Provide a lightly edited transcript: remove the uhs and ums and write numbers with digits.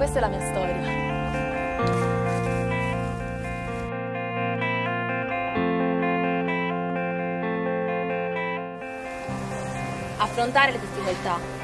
questa è la mia storia. Affrontare le difficoltà